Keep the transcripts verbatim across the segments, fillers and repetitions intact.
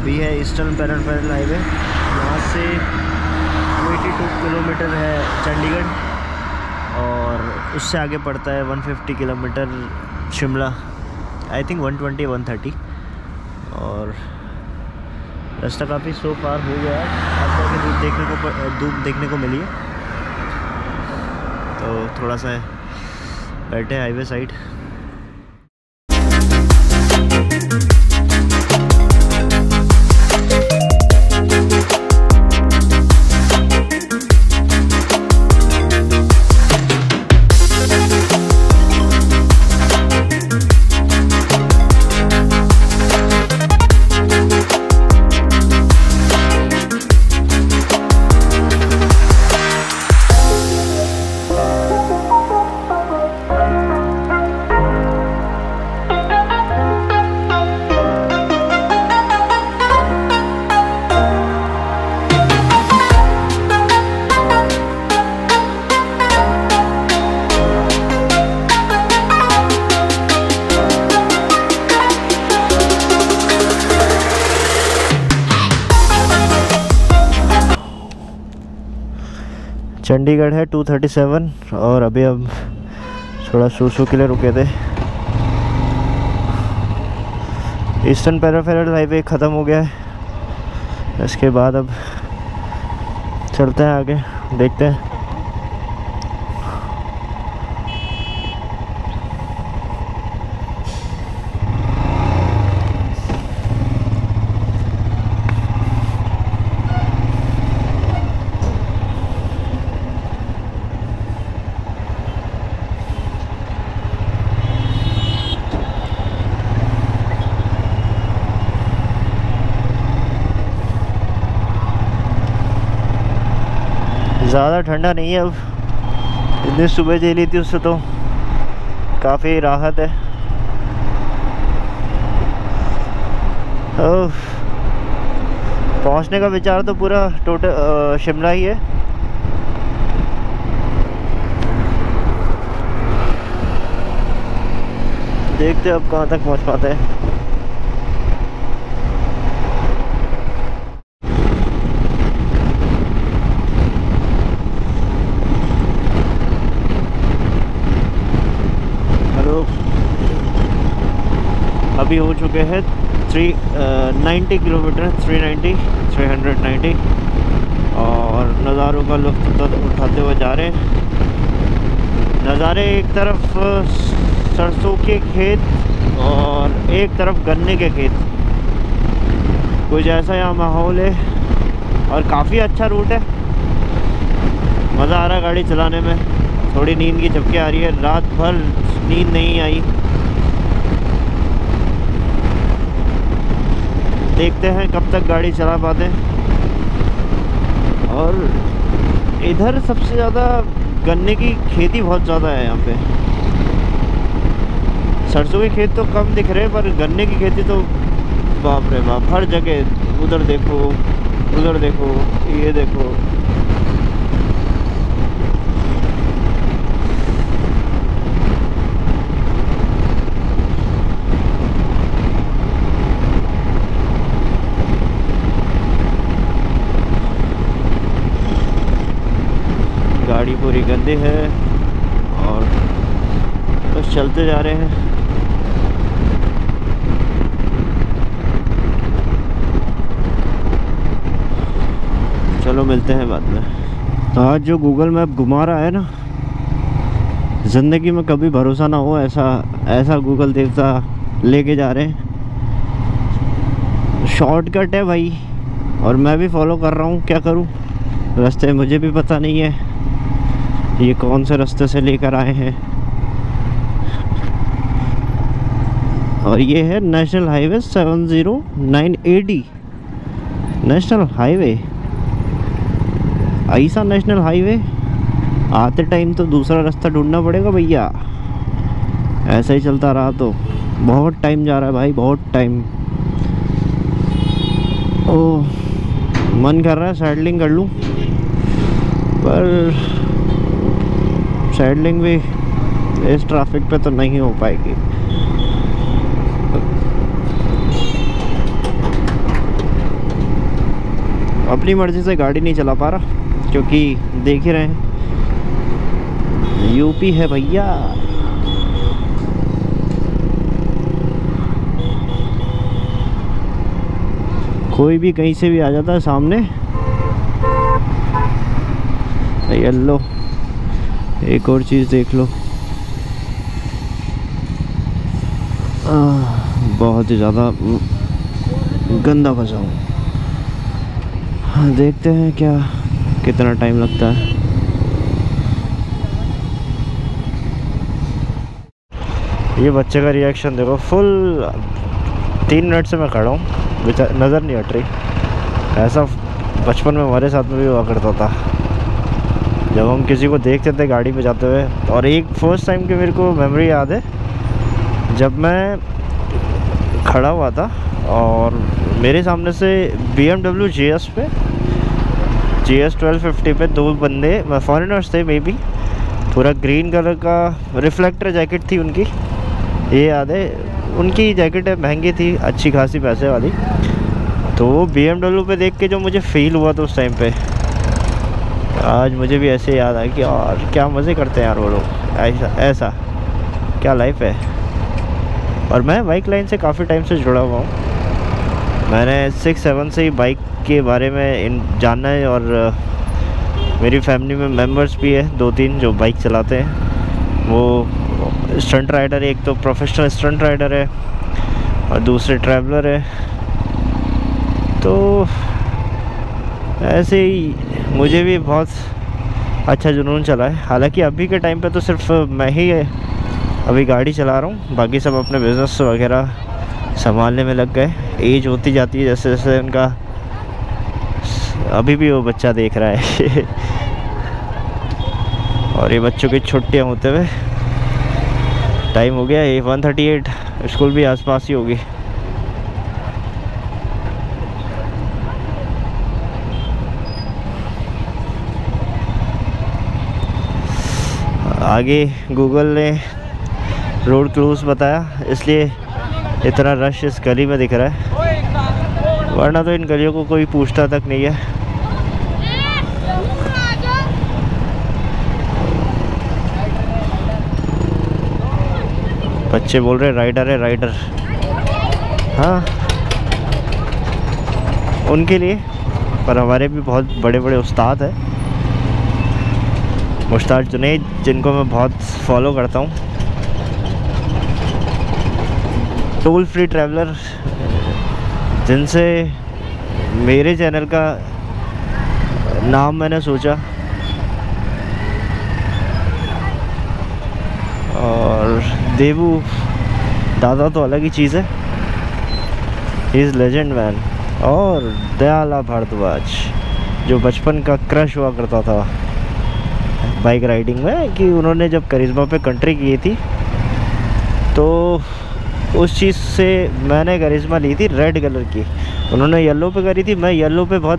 अभी है eastern peripheral highway. यहाँ से बयासी किलोमीटर है चंडीगढ़ और उससे आगे पड़ता है एक सौ पचास किलोमीटर शिमला, आई थिंक एक सौ बीस एक सौ तीस। और रास्ता काफ़ी सो पार हो गया है, आसपास की धूप देखने को धूप देखने को मिली है, तो थोड़ा सा बैठे हाईवे साइड। चंडीगढ़ है दो सौ सैंतीस और अभी हम थोड़ा सूसू के लिए रुके थे। ईस्टर्न पैराफेरल हाईवे ख़त्म हो गया है, इसके बाद अब चलते हैं आगे, देखते हैं। ज़्यादा ठंडा नहीं है अब, इतनी सुबह झेली थी उससे तो काफ़ी राहत है। पहुंचने का विचार तो पूरा टोटल शिमला ही है। देखते अब कहाँ तक पहुंच पाते हैं। अभी हो चुके हैं three ninety kilometre, three ninety three hundred ninety, और नज़ारों का लुत्फ़ उठाते हुए जा रहे हैं। नज़ारे एक तरफ सरसों के खेत और एक तरफ गन्ने के खेत, कुछ ऐसा यहाँ माहौल है और काफ़ी अच्छा रूट है। मज़ा आ रहा है गाड़ी चलाने में। थोड़ी नींद की झपकी आ रही है, रात भर नींद नहीं आई। देखते हैं कब तक गाड़ी चला पाते हैं। और इधर सबसे ज़्यादा गन्ने की खेती बहुत ज़्यादा है यहाँ पे। सरसों के खेत तो कम दिख रहे हैं, पर गन्ने की खेती तो बाप रे बाप, हर जगह। उधर देखो, उधर देखो, ये देखो। गाड़ी पूरी गंदी है और बस चलते जा रहे हैं। चलो मिलते हैं बाद में। तो आज जो गूगल मैप घुमा रहा है ना, ज़िंदगी में कभी भरोसा ना हो, ऐसा ऐसा गूगल देवता लेके जा रहे हैं। शॉर्टकट है भाई, और मैं भी फॉलो कर रहा हूँ। क्या करूँ, रास्ते मुझे भी पता नहीं है ये कौन से रास्ते से लेकर आए हैं। और ये है national highway seven zero nine A D, national highway. ऐसा नेशनल हाईवे आते टाइम तो दूसरा रास्ता ढूंढना पड़ेगा भैया। ऐसा ही चलता रहा तो बहुत टाइम जा रहा है भाई, बहुत टाइम। ओह, मन कर रहा है साइडलिंग कर लूँ, पर साइडलिंग भी इस ट्रैफिक पे तो नहीं हो पाएगी। अपनी मर्ज़ी से गाड़ी नहीं चला पा रहा, क्योंकि देख ही रहे हैं यूपी है भैया। कोई भी कहीं से भी आ जाता है सामने। येलो, एक और चीज़ देख लो, आ, बहुत ही ज़्यादा गंदा फंसा हूँ। हाँ, देखते हैं क्या कितना टाइम लगता है। ये बच्चे का रिएक्शन देखो, फुल तीन मिनट से मैं खड़ा हूँ, नज़र नहीं हट रही। ऐसा बचपन में हमारे साथ में भी हुआ करता था, जब हम किसी को देखते थे गाड़ी पे जाते हुए। और एक फर्स्ट टाइम की मेरे को मेमोरी याद है, जब मैं खड़ा हुआ था और मेरे सामने से B M W G S पे जी एस ट्वेल्व फिफ्टी पे दो बंदे, फॉरेनर्स थे मे बी, पूरा ग्रीन कलर का रिफ्लेक्टर जैकेट थी उनकी, ये याद है। उनकी जैकेट महंगी थी, अच्छी खासी पैसे वाली। तो वो बी एम डब्ल्यू पे देख के जो मुझे फ़ील हुआ था उस टाइम पे, आज मुझे भी ऐसे याद आया कि यार क्या मज़े करते हैं यार वो लोग। ऐसा ऐसा क्या लाइफ है। और मैं बाइक लाइन से काफ़ी टाइम से जुड़ा हुआ हूँ। मैंने सिक्स सेवन से ही बाइक के बारे में इन जानना है, और मेरी फैमिली में मेंबर्स भी है दो तीन जो बाइक चलाते हैं। वो स्टंट राइडर, एक तो प्रोफेशनल स्टंट राइडर है और दूसरे ट्रैवलर है। तो ऐसे ही मुझे भी बहुत अच्छा जुनून चला है। हालांकि अभी के टाइम पे तो सिर्फ मैं ही अभी गाड़ी चला रहा हूँ, बाकी सब अपने बिज़नेस वगैरह संभालने में लग गए। एज होती जाती है जैसे जैसे उनका। अभी भी वो बच्चा देख रहा है और ये बच्चों की छुट्टियाँ होते हुए टाइम हो गया ये वन थर्टी एट। स्कूल भी आसपास ही होगी। आगे गूगल ने रोड क्लोज बताया, इसलिए इतना रश इस गली में दिख रहा है, वरना तो इन गलियों को कोई पूछता तक नहीं है। बच्चे बोल रहे राइडर है राइडर। हाँ, उनके लिए, पर हमारे भी बहुत बड़े बड़े उस्ताद हैं। मुश्ताक जुनैद, जिनको मैं बहुत फॉलो करता हूँ, टोल फ्री ट्रैवलर, जिनसे मेरे चैनल का नाम मैंने सोचा। और देवू दादा तो अलग ही चीज़ है, ही इज़ लेजेंड मैन। और दयाला भारद्वाज, जो बचपन का क्रश हुआ करता था बाइक राइडिंग में, कि उन्होंने जब करिश्मा पे कंट्री की थी तो उस चीज़ से मैंने करिश्मा ली थी रेड कलर की। उन्होंने येलो पे करी थी, मैं येलो पे बहुत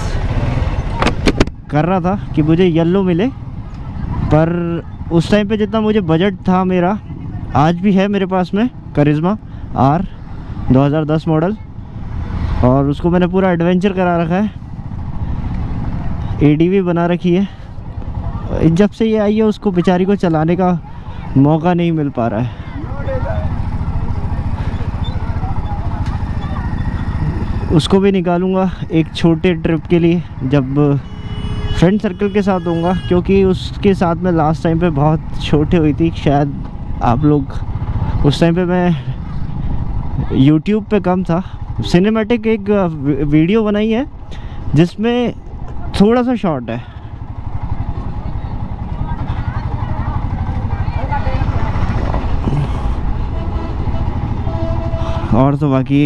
कर रहा था कि मुझे येलो मिले। पर उस टाइम पे जितना मुझे बजट था मेरा, आज भी है मेरे पास में करिश्मा आर दो हज़ार दस मॉडल, और उसको मैंने पूरा एडवेंचर करा रखा है, एडीवी बना रखी है। जब से ये आई है उसको बेचारी को चलाने का मौका नहीं मिल पा रहा है। उसको भी निकालूंगा एक छोटे ट्रिप के लिए, जब फ्रेंड सर्कल के साथ दूंगा, क्योंकि उसके साथ में लास्ट टाइम पे बहुत छोटे हुई थी। शायद आप लोग उस टाइम पे मैं यूट्यूब पे कम था। सिनेमैटिक एक वीडियो बनाई है जिसमें थोड़ा सा शॉर्ट है। और तो बाकी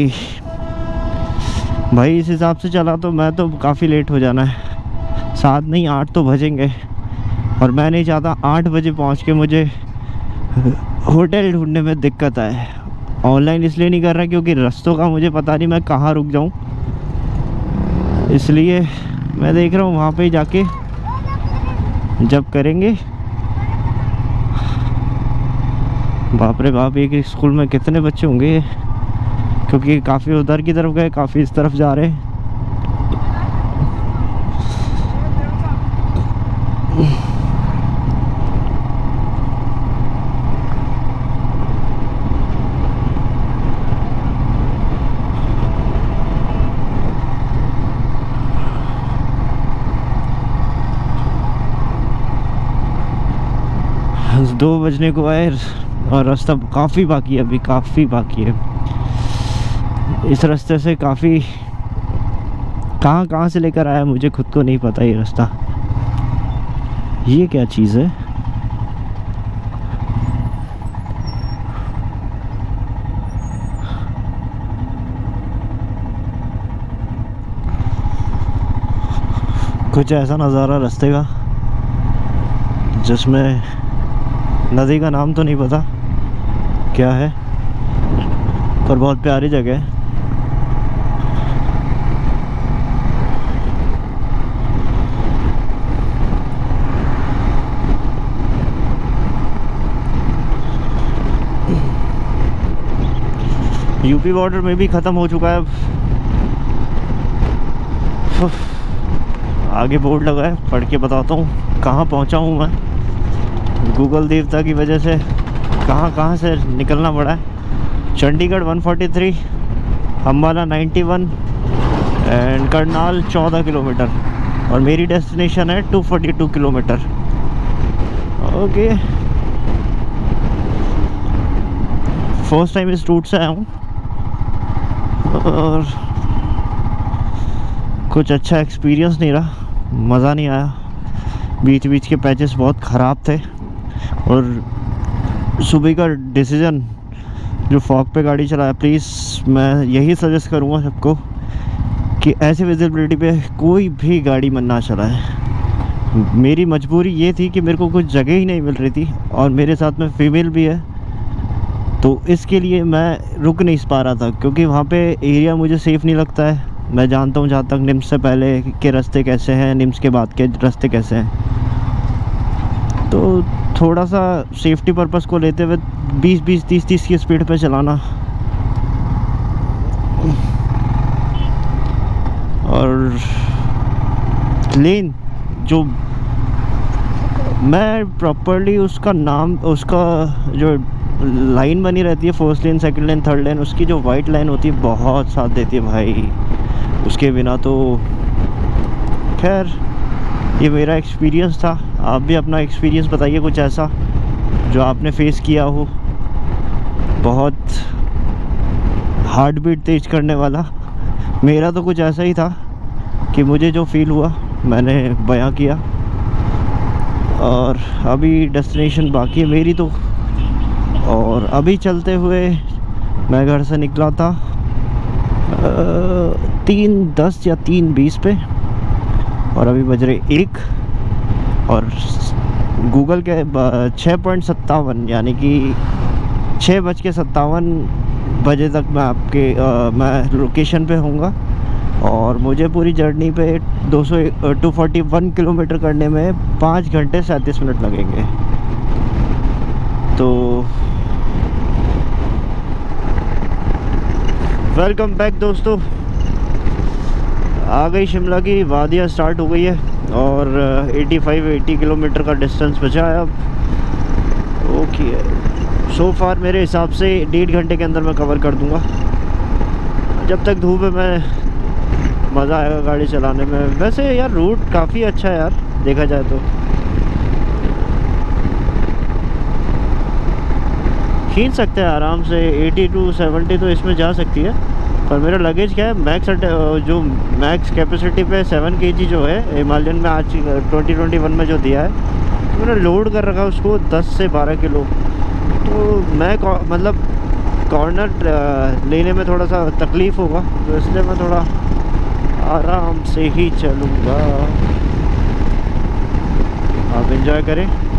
भाई इस हिसाब से चला तो मैं तो काफ़ी लेट हो जाना है, सात नहीं आठ तो बजेंगे। और मैं नहीं चाहता आठ बजे पहुंच के मुझे होटल ढूंढने में दिक्कत आए। ऑनलाइन इसलिए नहीं कर रहा क्योंकि रास्तों का मुझे पता नहीं, मैं कहाँ रुक जाऊं, इसलिए मैं देख रहा हूँ वहाँ पे ही जाके जब करेंगे। बाप रे बाप, एक स्कूल में कितने बच्चे होंगे, क्योंकि काफ़ी उधर की तरफ गए, काफ़ी इस तरफ जा रहे हैं। दो बजने को आए और रास्ता काफ़ी बाकी है, अभी काफ़ी बाकी है। इस रास्ते से काफ़ी कहाँ कहाँ से लेकर आया मुझे खुद को नहीं पता ये रास्ता। ये क्या चीज़ है? कुछ ऐसा नज़ारा रास्ते का जिसमें नदी का नाम तो नहीं पता क्या है, पर बहुत प्यारी जगह है। यूपी बॉर्डर में भी ख़त्म हो चुका है अब। आगे बोर्ड लगा है, पढ़ के बताता हूँ कहाँ पहुँचा हूँ मैं। गूगल देवता की वजह से कहाँ कहाँ से निकलना पड़ा है। चंडीगढ़ एक सौ तैंतालीस, अम्बाला इक्यानवे एंड करनाल चौदह किलोमीटर और मेरी डेस्टिनेशन है दो सौ बयालीस किलोमीटर। ओके, फर्स्ट टाइम इस रूट से आया हूँ और कुछ अच्छा एक्सपीरियंस नहीं रहा, मज़ा नहीं आया। बीच बीच के पैचेस बहुत ख़राब थे और सुबह का डिसीजन जो फॉग पे गाड़ी चलाया, प्लीज़ मैं यही सजेस्ट करूँगा सबको कि ऐसे विजिबिलिटी पे कोई भी गाड़ी मन ना चलाए। मेरी मजबूरी ये थी कि मेरे को कुछ जगह ही नहीं मिल रही थी और मेरे साथ में फीमेल भी है, तो इसके लिए मैं रुक नहीं पा रहा था क्योंकि वहाँ पे एरिया मुझे सेफ़ नहीं लगता है। मैं जानता हूँ जहाँ तक निम्स से पहले के रास्ते कैसे हैं, निम्स के बाद के रास्ते कैसे हैं, तो थोड़ा सा सेफ्टी पर्पस को लेते हुए बीस बीस तीस तीस की स्पीड पे चलाना। और लेन जो मैं प्रॉपरली उसका नाम, उसका जो लाइन बनी रहती है, first lane second lane third lane, उसकी जो वाइट लाइन होती है बहुत साथ देती है भाई। उसके बिना तो खैर ये मेरा एक्सपीरियंस था। आप भी अपना एक्सपीरियंस बताइए कुछ ऐसा जो आपने फेस किया हो, बहुत हार्ट बीट तेज करने वाला। मेरा तो कुछ ऐसा ही था कि मुझे जो फील हुआ मैंने बयां किया। और अभी डेस्टिनेशन बाकी है मेरी तो, और अभी चलते हुए मैं घर से निकला था तीन दस या तीन बीस पे और अभी बज रहे एक, और गूगल के छः पॉइंट सत्तावन यानी कि छः बज के सत्तावन बजे तक मैं आपके आ, मैं लोकेशन पे होऊंगा। और मुझे पूरी जर्नी पे दो सौ टू फोर्टी वन किलोमीटर करने में पाँच घंटे सैंतीस मिनट लगेंगे। तो वेलकम बैक दोस्तों, आ गई शिमला की वादियाँ स्टार्ट हो गई है और पचासी अस्सी किलोमीटर का डिस्टेंस बचा है अब। ओके, सो फार मेरे हिसाब से डेढ़ घंटे के अंदर मैं कवर कर दूंगा। जब तक धूप है मैं मज़ा आएगा गाड़ी चलाने में। वैसे यार रूट काफ़ी अच्छा है यार, देखा जाए तो खींच सकते हैं आराम से। अस्सी टू सत्तर तो इसमें जा सकती है, पर मेरा लगेज क्या है, मैक्स जो मैक्स कैपेसिटी पे सेवन केजी जो है हिमालयन में आज ट्वेंटी ट्वेंटी वन में जो दिया है, तो मैंने लोड कर रखा है उसको दस से बारह किलो। तो मैं मतलब कॉर्नर लेने में थोड़ा सा तकलीफ़ होगा, तो इसलिए मैं थोड़ा आराम से ही चलूँगा। आप एंजॉय करें।